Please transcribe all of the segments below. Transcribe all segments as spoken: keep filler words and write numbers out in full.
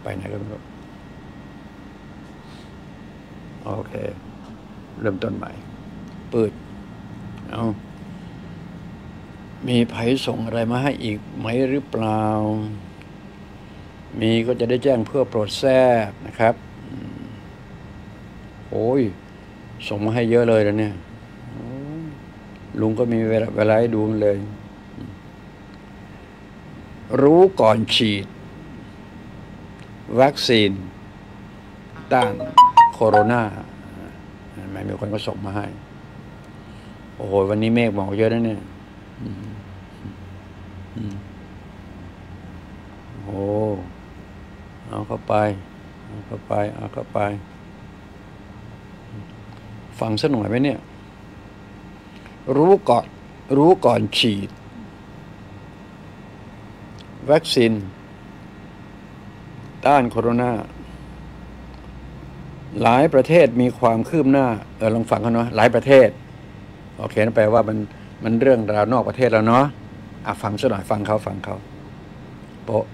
ไปไหนก็ไม่รู้โอเคเริ่มต้นใหม่เปิดเอามีไผส่งอะไรมาให้อีกไหมหรือเปล่ามีก็จะได้แจ้งเพื่อโปรดทราบนะครับโอ้ยส่งมาให้เยอะเลยแล้วเนี่ยลุงก็มีเวลาเวลาให้ดูเลยรู้ก่อนฉีดวัคซีนต้านโคโรนาไม่มีคนก็ส่งมาให้โอ้โหวันนี้เมฆหมอกเยอะนะเนี่ยโอ้เอาเข้าไปเอาเข้าไปเอาเข้าไปฟังสักหน่อยไหมเนี่ยรู้ก่อนรู้ก่อนฉีดวัคซีนต้านโคโรนาหลายประเทศมีความคืบหน้าเออลองฟังกันเนาะหลายประเทศโอเคนั่นแปลว่ามันมันเรื่องราวนอกประเทศแล้วเนาะอ่ะฟังสักหน่อยฟังเขาฟังเขาโปะ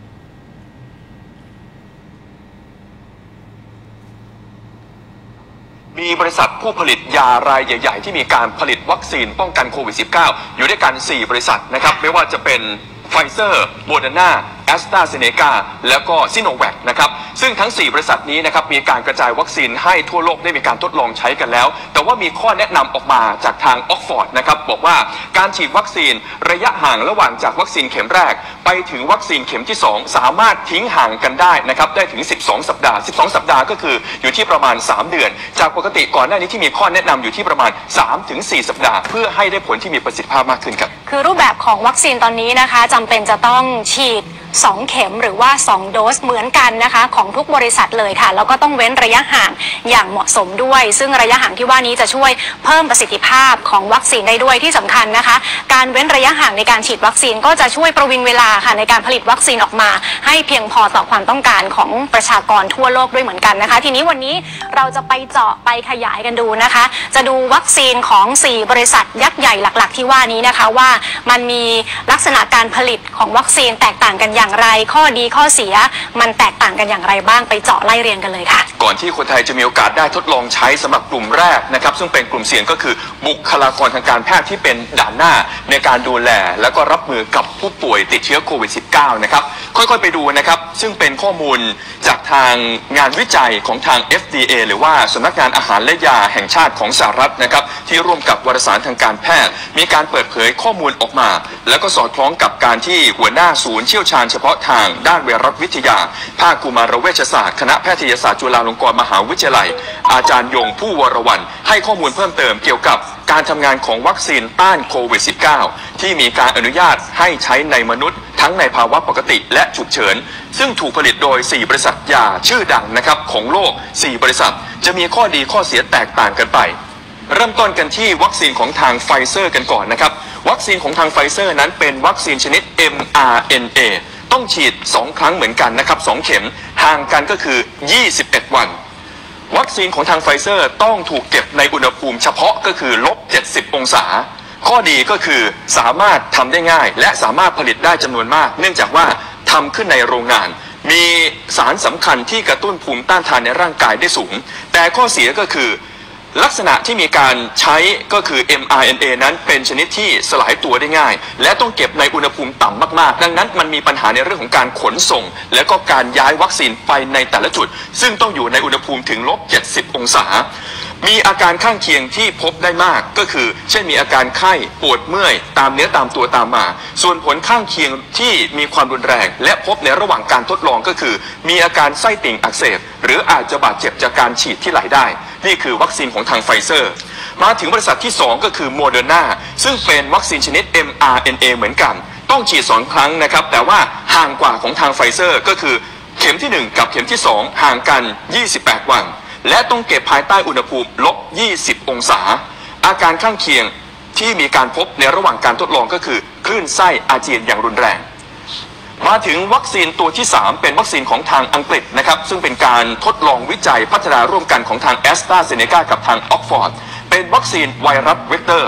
มีบริษัทผู้ผลิตยารายใหญ่ๆที่มีการผลิตวัคซีนป้องกันโควิด สิบเก้า อยู่ด้วยกันสี่บริษัทนะครับไม่ว่าจะเป็นไฟเซอร์โมเดอร์นาแอสตราเซเนกาแล้วก็ซิโนแวคนะครับซึ่งทั้งสี่บริษัทนี้นะครับมีการกระจายวัคซีนให้ทั่วโลกได้มีการทดลองใช้กันแล้วแต่ว่ามีข้อแนะนำออกมาจากทางออกฟอร์ดนะครับบอกว่าการฉีดวัคซีนระยะห่างระหว่างจากวัคซีนเข็มแรกไปถึงวัคซีนเข็มที่สองสามารถทิ้งห่างกันได้นะครับได้ถึงสิบสองสัปดาห์สิบสองสัปดาห์ก็คืออยู่ที่ประมาณสามเดือนจากปกติก่อนหน้านี้ที่มีข้อแนะนำอยู่ที่ประมาณ สามถึงสี่ สัปดาห์เพื่อให้ได้ผลที่มีประสิทธิภาพมากขึ้นครับคือรูปแบบของวัคซีนตอนนี้นะคะจำเป็นจะต้องฉีดสองเข็มหรือว่าสองโดสเหมือนกันนะคะของทุกบริษัทเลยค่ะแล้วก็ต้องเว้นระยะห่างอย่างเหมาะสมด้วยซึ่งระยะห่างที่ว่านี้จะช่วยเพิ่มประสิทธิภาพของวัคซีนได้ด้วยที่สำคัญนะคะการเว้นระยะห่างในการฉีดวัคซีนก็จะช่วยประวิงเวลาค่ะในการผลิตวัคซีนออกมาให้เพียงพอต่อความต้องการของประชากรทั่วโลกด้วยเหมือนกันนะคะทีนี้วันนี้เราจะไปเจาะไปขยายกันดูนะคะจะดูวัคซีนของสี่บริษัทยักษ์ใหญ่หลักๆที่ว่านี้นะคะว่ามันมีลักษณะการผลิตของวัคซีนแตกต่างกันอย่างไรข้อดีข้อเสียมันแตกต่างกันอย่างไรบ้างไปเจาะไล่เรียงกันเลยค่ะก่อนที่คนไทยจะมีโอกาสได้ทดลองใช้สำหรับกลุ่มแรกนะครับซึ่งเป็นกลุ่มเสี่ยงก็คือบุคลากรทางการแพทย์ที่เป็นด่านหน้าในการดูแลและก็รับมือกับผู้ป่วยติดเชื้อโควิด สิบเก้า นะครับค่อยๆไปดูนะครับซึ่งเป็นข้อมูลจากทางงานวิจัยของทาง เอฟ ดี เอ หรือว่าสำนักงานอาหารและยาแห่งชาติของสหรัฐนะครับที่ร่วมกับวารสารทางการแพทย์มีการเปิดเผยข้อมูลออกมาแล้วก็สอดคล้องกับการที่หัวหน้าศูนย์เชี่ยวชาญเฉพาะทางด้านไวรัสวิทยาภาคกุมารเวชศาสตร์คณะแพทยศาสตร์จุฬาลงกรณ์มหาวิทยาลัยอาจารย์ยงผู้วรวรรณให้ข้อมูลเพิ่มเติมเกี่ยวกับการทำงานของวัคซีนต้านโควิด สิบเก้า ที่มีการอนุญาตให้ใช้ในมนุษย์ทั้งในภาวะปกติและฉุกเฉินซึ่งถูกผลิตโดยสี่บริษัทยาชื่อดังนะครับของโลกสี่บริษัทจะมีข้อดีข้อเสียแตกต่างกันไปเริ่มต้นกันที่วัคซีนของทางไฟเซอร์กันก่อนนะครับวัคซีนของทางไฟเซอร์นั้นเป็นวัคซีนชนิด เอ็ม อาร์ เอ็น เอ ต้องฉีดสองครั้งเหมือนกันนะครับสองเข็มห่างกันก็คือยี่สิบเอ็ดวันวัคซีนของทางไฟเซอร์ต้องถูกเก็บในอุณหภูมิเฉพาะก็คือลบเจ็ดสิบองศาข้อดีก็คือสามารถทำได้ง่ายและสามารถผลิตได้จำนวนมากเนื่องจากว่าทำขึ้นในโรงงานมีสารสำคัญที่กระตุ้นภูมิต้านทานในร่างกายได้สูงแต่ข้อเสียก็คือลักษณะที่มีการใช้ก็คือ เอ็ม อาร์ เอ็น เอ นั้นเป็นชนิดที่สลายตัวได้ง่ายและต้องเก็บในอุณหภูมิต่ำมากๆดังนั้นมันมีปัญหาในเรื่องของการขนส่งและก็การย้ายวัคซีนไปในแต่ละจุดซึ่งต้องอยู่ในอุณหภูมิถึงลบเจ็ดสิบองศามีอาการข้างเคียงที่พบได้มากก็คือเช่นมีอาการไข้ปวดเมื่อยตามเนื้อตามตัวตามมาส่วนผลข้างเคียงที่มีความรุนแรงและพบในระหว่างการทดลองก็คือมีอาการไส้ติ่งอักเสบหรืออาจจะบาดเจ็บจากการฉีดที่ไหลได้นี่คือวัคซีนของทางไฟเซอร์มาถึงบริษัทที่สองก็คือโมเดอร์นาซึ่งเป็นวัคซีนชนิด เอ็ม อาร์ เอ็น เอ เหมือนกันต้องฉีดสองครั้งนะครับแต่ว่าห่างกว่าของทางไฟเซอร์ก็คือเข็มที่หนึ่งกับเข็มที่สองห่างกันยี่สิบแปดวันและต้องเก็บภายใต้อุณหภูมิลบยี่สิบองศาอาการข้างเคียงที่มีการพบในระหว่างการทดลองก็คือคลื่นไส้อาเจียนอย่างรุนแรงมาถึงวัคซีนตัวที่สามเป็นวัคซีนของทางอังกฤษนะครับซึ่งเป็นการทดลองวิจัยพัฒนาร่วมกันของทางแอสตราเซเนกากับทางออกฟอร์ดเป็นวัคซีนไวรัสเวกเตอร์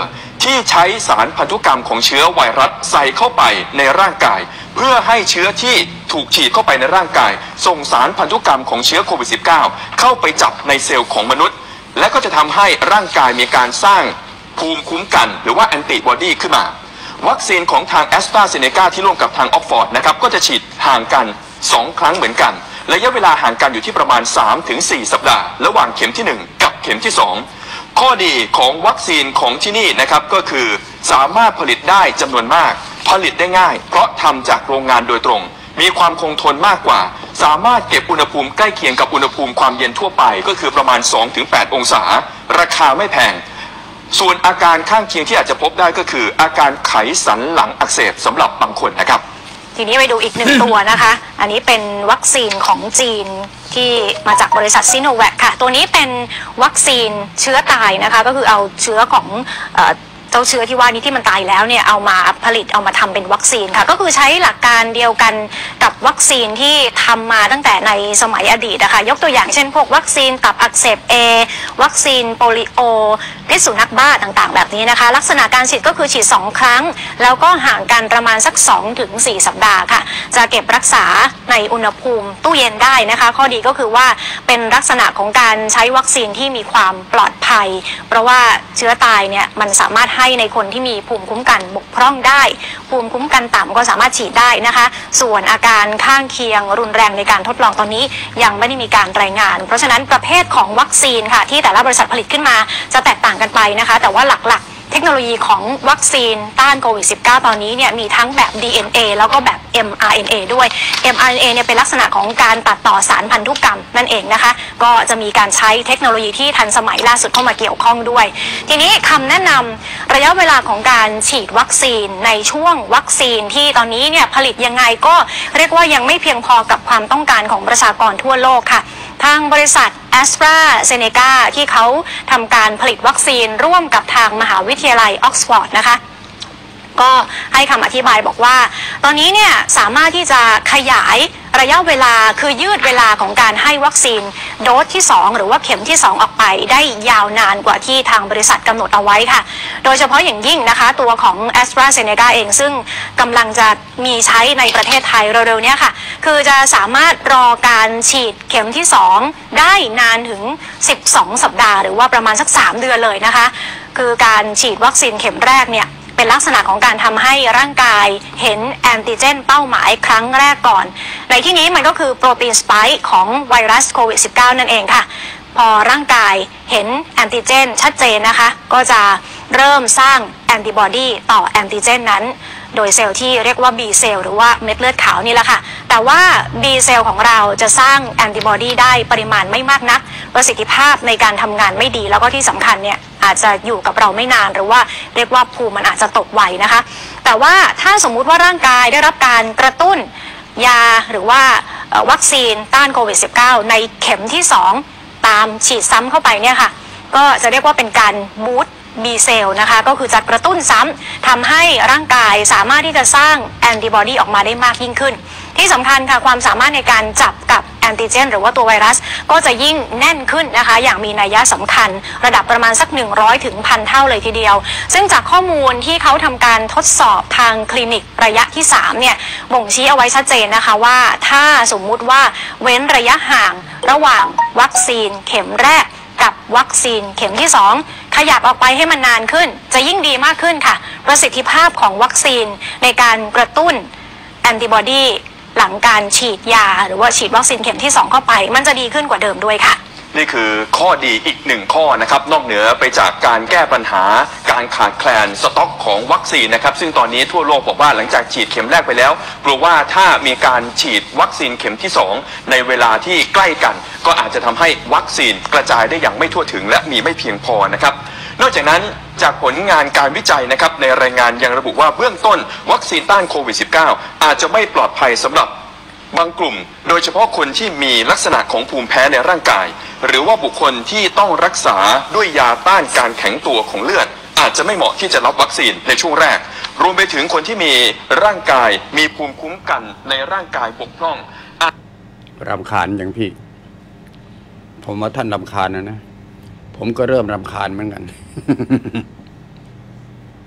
ที่ใช้สารพันธุกรรมของเชื้อไวรัสใส่เข้าไปในร่างกายเพื่อให้เชื้อที่ถูกฉีดเข้าไปในร่างกายส่งสารพันธุกรรมของเชื้อโควิด สิบเก้า เข้าไปจับในเซลล์ของมนุษย์และก็จะทำให้ร่างกายมีการสร้างภูมิคุ้มกันหรือว่าแอนติบอดีขึ้นมาวัคซีนของทางแอสตราเซเนกาที่ร่วมกับทางออกฟอร์ดนะครับก็จะฉีดห่างกันสองครั้งเหมือนกันระยะเวลาห่างกันอยู่ที่ประมาณ สามถึงสี่ สัปดาห์ระหว่างเข็มที่หนึ่งกับเข็มที่สองข้อดีของวัคซีนของที่นี่นะครับก็คือสามารถผลิตได้จำนวนมากผลิตได้ง่ายเพราะทำจากโรงงานโดยตรงมีความคงทนมากกว่าสามารถเก็บอุณหภูมิใกล้เคียงกับอุณหภูมิความเย็นทั่วไปก็คือประมาณ สองถึงแปด องศาราคาไม่แพงส่วนอาการข้างเคียงที่อาจจะพบได้ก็คืออาการไขสันหลังอักเสบสำหรับบางคนนะครับทีนี้ไปดูอีกหนึ่ง ตัวนะคะ อันนี้เป็นวัคซีนของจีนที่มาจากบริษัทซิโนแวคค่ะตัวนี้เป็นวัคซีนเชื้อตายนะคะก็คือเอาเชื้อของเอ่อเจ้าเชื้อที่ว่านี้ที่มันตายแล้วเนี่ยเอามาผลิตเอามาทำเป็นวัคซีนค่ะก็คือใช้หลักการเดียวกันกับวัคซีนที่ทำมาตั้งแต่ในสมัยอดีตนะคะยกตัวอย่างเช่นพวกวัคซีนตับอักเสบ A วัคซีนโปลิโอพิษสุนัขบ้าต่างๆแบบนี้นะคะลักษณะการฉีดก็คือฉีดสองครั้งแล้วก็ห่างกันประมาณสัก สองถึงสี่ สัปดาห์ค่ะจะเก็บรักษาในอุณหภูมิตู้เย็นได้นะคะข้อดีก็คือว่าเป็นลักษณะของการใช้วัคซีนที่มีความปลอดภัยเพราะว่าเชื้อตายเนี่ยมันสามารถให้ในคนที่มีภูมิคุ้มกันบกพร่องได้ภูมิคุ้มกันต่ำก็สามารถฉีดได้นะคะส่วนอาการข้างเคียงรุนแรงในการทดลองตอนนี้ยังไม่ได้มีการรายงานเพราะฉะนั้นประเภทของวัคซีนค่ะที่แต่ละบริษัทผลิตขึ้นมาจะแตกต่างกันไปนะคะแต่ว่าหลักๆเทคโนโลยีของวัคซีนต้านโควิด สิบเก้า ตอนนี้เนี่ยมีทั้งแบบ ดี เอ็น เอ แล้วก็แบบ เอ็ม อาร์ เอ็น เอ ด้วย เอ็ม อาร์ เอ็น เอ เนี่ยเป็นลักษณะของการตัดต่อสารพันธุกรรมนั่นเองนะคะก็จะมีการใช้เทคโนโลยีที่ทันสมัยล่าสุดเข้ามาเกี่ยวข้องด้วยทีนี้คำแนะนำระยะเวลาของการฉีดวัคซีนในช่วงวัคซีนที่ตอนนี้เนี่ยผลิตยังไงก็เรียกว่ายังไม่เพียงพอกับความต้องการของประชากรทั่วโลกค่ะทางบริษัทแอสตราเซเนกาที่เขาทำการผลิตวัคซีนร่วมกับทางมหาวิทยาลัยออกซฟอร์ดนะคะก็ให้คำอธิบายบอกว่าตอนนี้เนี่ยสามารถที่จะขยายระยะเวลาคือยืดเวลาของการให้วัคซีนโดสที่สองหรือว่าเข็มที่สองออกไปได้ยาวนานกว่าที่ทางบริษัทกำหนดเอาไว้ค่ะโดยเฉพาะอย่างยิ่งนะคะตัวของ แอสตราเซเนกา เองซึ่งกำลังจะมีใช้ในประเทศไทยเร็วๆนี้ค่ะคือจะสามารถรอการฉีดเข็มที่สองได้นานถึงสิบสองสัปดาห์หรือว่าประมาณสักสามเดือนเลยนะคะคือการฉีดวัคซีนเข็มแรกเนี่ยเป็นลักษณะของการทำให้ร่างกายเห็นแอนติเจนเป้าหมายครั้งแรกก่อนในที่นี้มันก็คือโปรตีนสไปค์ของไวรัสโควิด สิบเก้า นั่นเองค่ะพอร่างกายเห็นแอนติเจนชัดเจนนะคะก็จะเริ่มสร้างแอนติบอดีต่อแอนติเจนนั้นโดยเซลล์ที่เรียกว่า B เซลล์หรือว่าเม็ดเลือดขาวนี่แหละค่ะแต่ว่า B เซลล์ของเราจะสร้างแอนติบอดีได้ปริมาณไม่มากนักประสิทธิภาพในการทำงานไม่ดีแล้วก็ที่สำคัญเนี่ยอาจจะอยู่กับเราไม่นานหรือว่าเรียกว่าภูมิมันอาจจะตกไวนะคะแต่ว่าถ้าสมมุติว่าร่างกายได้รับการกระตุ้นยาหรือว่าวัคซีนต้านโควิด สิบเก้า ในเข็มที่สองตามฉีดซ้ำเข้าไปเนี่ยค่ะก็จะเรียกว่าเป็นการบูสต์B เซลล์นะคะก็คือจะกระตุ้นซ้ำทำให้ร่างกายสามารถที่จะสร้างแอนติบอดีออกมาได้มากยิ่งขึ้นที่สำคัญค่ะความสามารถในการจับกับแอนติเจนหรือว่าตัวไวรัสก็จะยิ่งแน่นขึ้นนะคะอย่างมีนัยสำคัญระดับประมาณสักหนึ่งร้อยถึง หนึ่งพัน เท่าเลยทีเดียวซึ่งจากข้อมูลที่เขาทำการทดสอบทางคลินิกระยะที่สามเนี่ยบ่งชี้เอาไว้ชัดเจนนะคะว่าถ้าสมมุติว่าเว้นระยะห่างระหว่างวัคซีนเข็มแรกกับวัคซีนเข็มที่สองขยับออกไปให้มันนานขึ้นจะยิ่งดีมากขึ้นค่ะประสิทธิภาพของวัคซีนในการกระตุ้นแอนติบอดีหลังการฉีดยาหรือว่าฉีดวัคซีนเข็มที่สองเข้าไปมันจะดีขึ้นกว่าเดิมด้วยค่ะนี่คือข้อดีอีกหนึ่งข้อนะครับนอกเหนือไปจากการแก้ปัญหาการขาดแคลนสต็อกของวัคซีนนะครับซึ่งตอนนี้ทั่วโลกบอกว่าหลังจากฉีดเข็มแรกไปแล้วกลัวว่าถ้ามีการฉีดวัคซีนเข็มที่สองในเวลาที่ใกล้กันก็อาจจะทำให้วัคซีนกระจายได้อย่างไม่ทั่วถึงและมีไม่เพียงพอนะครับนอกจากนั้นจากผลงานการวิจัยนะครับในรายงานยังระบุว่าเบื้องต้นวัคซีนต้านโควิด สิบเก้า อาจจะไม่ปลอดภัยสำหรับบางกลุ่มโดยเฉพาะคนที่มีลักษณะของภูมิแพ้ในร่างกายหรือว่าบุคคลที่ต้องรักษาด้วยยาต้านการแข็งตัวของเลือดอาจจะไม่เหมาะที่จะรับวัคซีนในช่วงแรกรวมไปถึงคนที่มีร่างกายมีภูมิคุ้มกันในร่างกายบกพร่องรำคาญอย่างพี่ผมว่าท่านรำคาญนะนะผมก็เริ่มรำคาญเหมือนกัน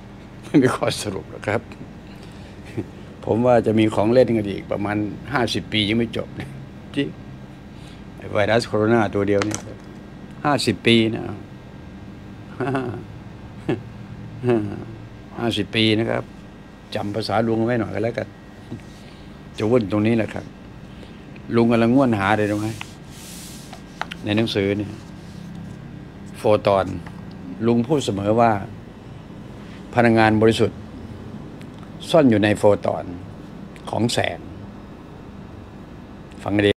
ไม่มีข้อสรุปหรอกครับ ผมว่าจะมีของเล่นกันอีกประมาณห้าสิบปียังไม่จบจริงไวรัสโคโรนาตัวเดียวนี่ห้าสิบปีนะห้าสิบปีนะครับจำภาษาลุงไว้หน่อยก็แล้วกันจะวุ่นตรงนี้แหละครับลุงกำลังง่วนหาเลยรู้ไหมในหนังสือเนี่ยโฟตอนลุงพูดเสมอว่าพลังงานบริสุทธิ์ซ่อนอยู่ในโฟตอนของแสงฟังดี